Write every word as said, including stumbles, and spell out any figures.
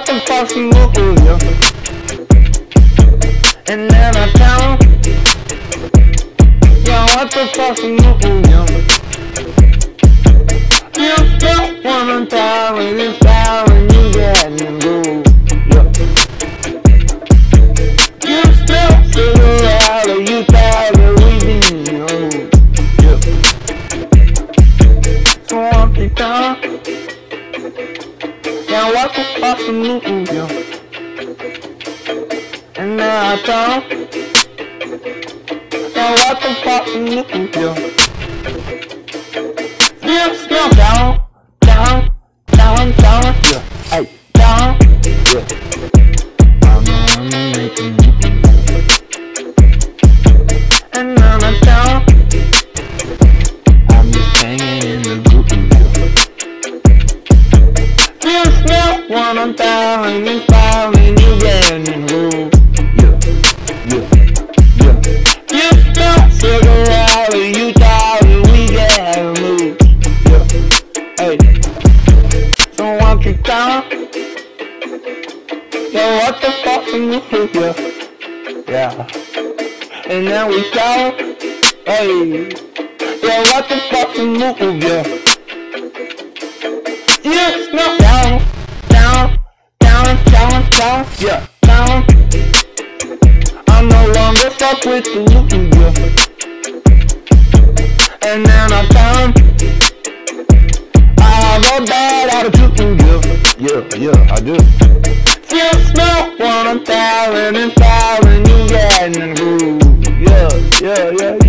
what the fuck's move, yeah. And then I tell him, yo, what the fuck's move, yeah. You still wanna tell me this style and you getting blue, yeah. You still figure out that you thought that we be old, yeah. So won't you tell him, yeah, what the fuck's move, yeah. And now I tell him, yeah, what the fuck's move, yeah. You still down, down, down, down, yeah. Hey, down, yeah. I'm gonna make a move. And now I tell him, I'm just hanging in the group, yeah. You still wanna tell me this style and you getting rude, yeah, yeah, yeah. You still figure out that you thought that we getting moved. Hey, so won't you tell him, yo, what the fuck is move, yeah, yeah. And then we tell him, hey, yo, what the fuck is move, yeah. You smell down, down, down, down, down, yeah, down. I no longer fuck with the loop, yeah. And then I tell him, I go bad attitude, yeah, yeah, yeah, I do. You smell what I'm telling and falling, you getting groove, yeah, yeah, yeah,